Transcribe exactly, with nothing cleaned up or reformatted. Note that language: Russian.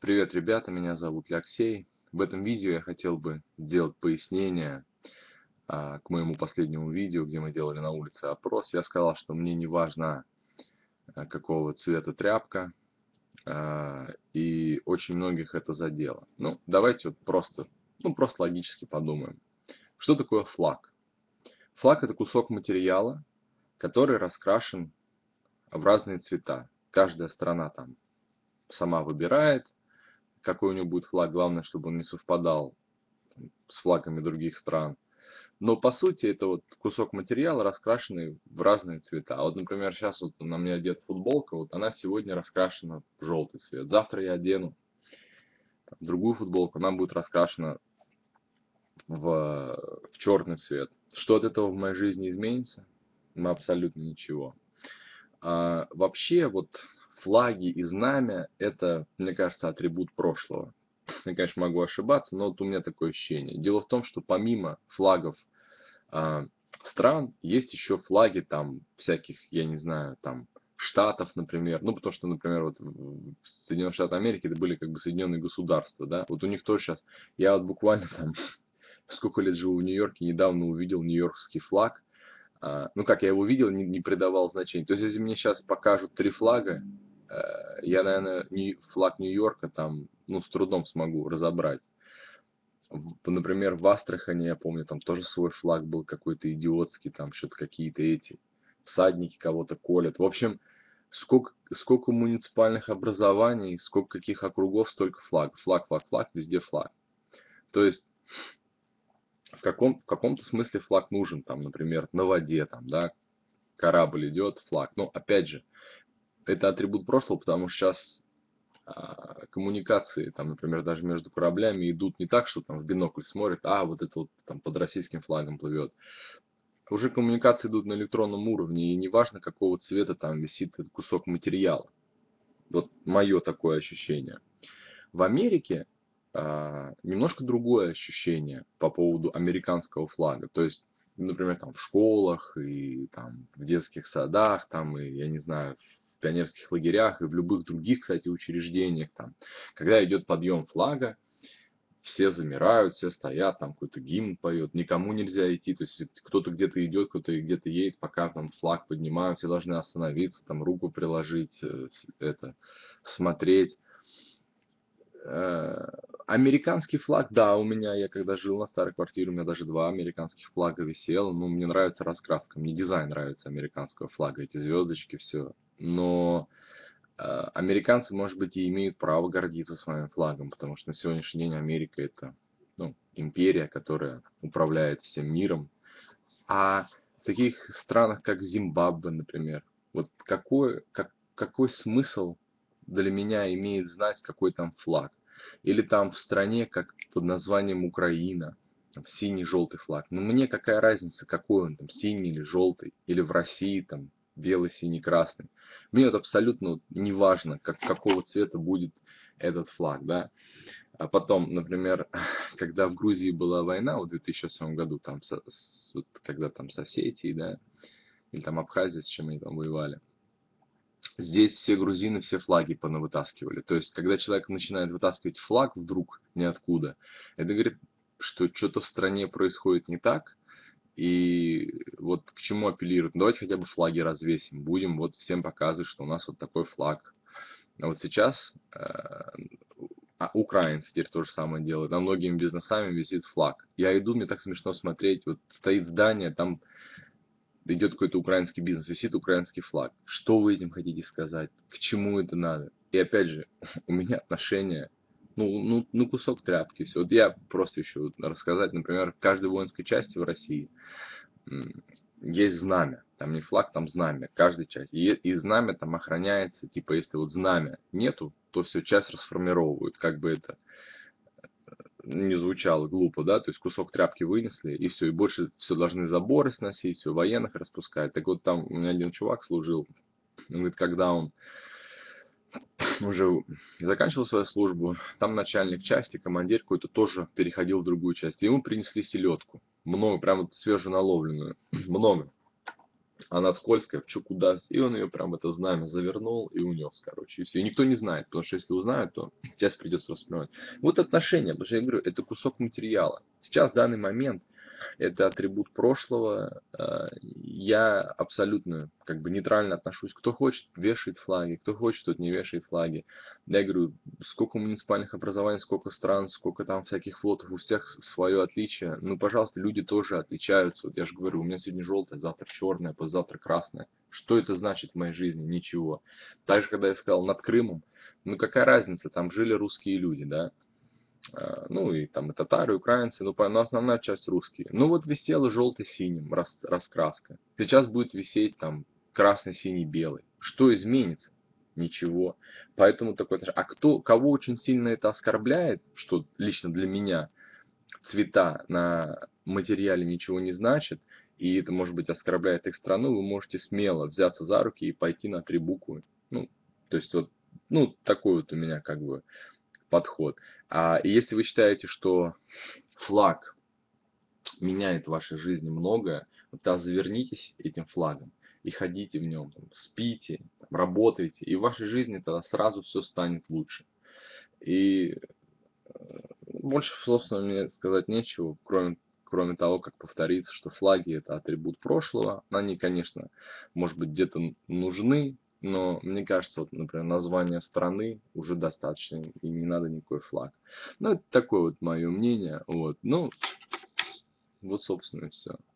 Привет, ребята, меня зовут Алексей. В этом видео я хотел бы сделать пояснение а, к моему последнему видео, где мы делали на улице опрос. Я сказал, что мне не важно, а, какого цвета тряпка, а, и очень многих это задело. Ну, давайте вот просто, ну, просто логически подумаем. Что такое флаг? Флаг — это кусок материала, который раскрашен в разные цвета. Каждая страна там сама выбирает, какой у него будет флаг. Главное, чтобы он не совпадал с флагами других стран. Но по сути это вот кусок материала, раскрашенный в разные цвета. Вот, например, сейчас вот на мне одета футболка, вот она сегодня раскрашена в желтый цвет. Завтра я одену другую футболку, она будет раскрашена в, в черный цвет. Что от этого в моей жизни изменится? Ну, абсолютно ничего. А вообще вот флаги и знамя — это, мне кажется, атрибут прошлого. Я, конечно, могу ошибаться, но вот у меня такое ощущение. Дело в том, что помимо флагов а, стран есть еще флаги там всяких, я не знаю, там штатов, например. Ну, потому что, например, вот в Соединенных Штатах Америки это были как бы Соединенные государства, да. Вот у них тоже сейчас, я вот буквально там сколько лет живу в Нью-Йорке, недавно увидел нью-йоркский флаг. А, ну, как я его видел, не, не придавал значения. То есть, если мне сейчас покажут три флага, э, я, наверное, не, флаг Нью-Йорка там, ну, с трудом смогу разобрать. Например, в Астрахани, я помню, там тоже свой флаг был какой-то идиотский, там что-то какие-то эти всадники кого-то колят. В общем, сколько, сколько муниципальных образований, сколько каких округов, столько флагов. Флаг, флаг, флаг, везде флаг. То есть, в, каком, в каком-то смысле флаг нужен, там, например, на воде, там, да, корабль идет, флаг. Но, опять же, это атрибут прошлого, потому что сейчас коммуникации, там, например, даже между кораблями идут не так, что там в бинокль смотрят, а вот это вот там под российским флагом плывет. Уже коммуникации идут на электронном уровне, и неважно, какого цвета там висит этот кусок материала. Вот мое такое ощущение. В Америке а, немножко другое ощущение по поводу американского флага. То есть, например, там в школах и там в детских садах, там и, я не знаю, в пионерских лагерях и в любых других, кстати, учреждениях, там, когда идет подъем флага, все замирают, все стоят, там какой-то гимн поет, никому нельзя идти, то есть кто-то где-то идет, кто-то где-то едет, пока там флаг поднимают, все должны остановиться, там руку приложить, это, смотреть. Американский флаг, да, у меня, я когда жил на старой квартире, у меня даже два американских флага висело. Ну, мне нравится раскраска, мне дизайн нравится американского флага, эти звездочки, все. Но э, американцы, может быть, и имеют право гордиться своим флагом, потому что на сегодняшний день Америка — это, ну, империя, которая управляет всем миром. А в таких странах, как Зимбабве, например, вот какой, как, какой смысл для меня имеет знать, какой там флаг? Или там в стране, как под названием Украина, там синий-желтый флаг. Ну мне какая разница, какой он там, синий или желтый, или в России там белый, синий, красный. Мне вот абсолютно не важно, как, какого цвета будет этот флаг, да. А потом, например, когда в Грузии была война в две тысячи восьмом году, там, со, с, вот, когда там с Осетией, да, или там Абхазия, с чем они там воевали, здесь все грузины все флаги понавытаскивали. То есть, когда человек начинает вытаскивать флаг вдруг ниоткуда, это говорит, что что-то в стране происходит не так. И вот к чему апеллируют? Давайте хотя бы флаги развесим. Будем вот всем показывать, что у нас вот такой флаг. А вот сейчас э, а украинцы теперь то же самое делают. На многими бизнесами висит флаг. Я иду, мне так смешно смотреть. Вот стоит здание, там идет какой-то украинский бизнес, висит украинский флаг. Что вы этим хотите сказать? К чему это надо? И опять же, у меня отношение, ну, ну, ну кусок тряпки. Все. Вот я просто еще вот рассказать, например, в каждой воинской части в России есть знамя. Там не флаг, там знамя. Каждой части. И, и знамя там охраняется. Типа, если вот знамя нету, то все, часть расформировывают. Как бы это не звучало глупо, да, то есть кусок тряпки вынесли, и все, и больше все должны заборы сносить, все, военных распускать. Так вот там у меня один чувак служил, он говорит, когда он уже заканчивал свою службу, там начальник части, командир какой-то тоже переходил в другую часть, и ему принесли селедку, много, прям вот свеженаловленную, много. она скользкая, чё куда, и он ее прям в это знамя завернул и унес, короче, и все. И никто не знает, потому что если узнают, то сейчас придется расплевать. Вот отношения, потому что я говорю, это кусок материала. Сейчас, в данный момент, это атрибут прошлого. Э, Я абсолютно как бы нейтрально отношусь. Кто хочет, вешает флаги, кто хочет, тот не вешает флаги. Я говорю, сколько муниципальных образований, сколько стран, сколько там всяких флотов, у всех свое отличие. Ну, пожалуйста, люди тоже отличаются. Вот я же говорю, у меня сегодня желтое, завтра черное, послезавтра красное. Что это значит в моей жизни? Ничего. Также, когда я сказал над Крымом, ну какая разница, там жили русские люди, да? А, ну и там и татары, и украинцы, ну, по- но основная часть русские. Ну вот висела желто-синим рас, раскраска. Сейчас будет висеть там красно-синий-белый. Что изменится? Ничего. Поэтому такой, а кто, кого очень сильно это оскорбляет, что лично для меня цвета на материале ничего не значит, и это, может быть, оскорбляет их страну, вы можете смело взяться за руки и пойти на три буквы. Ну, то есть вот, ну, такой вот у меня как бы подход. А если вы считаете, что флаг меняет в вашей жизни многое, то завернитесь этим флагом и ходите в нем, там, спите, там, работайте, и в вашей жизни тогда сразу все станет лучше. И больше, собственно, мне сказать нечего, кроме, кроме того, как повториться, что флаги это атрибут прошлого. Они, конечно, может быть, где-то нужны, но мне кажется, вот, например, название страны уже достаточно, и не надо никакой флаг. Ну, это такое вот мое мнение. Вот. Ну, вот, собственно, и все.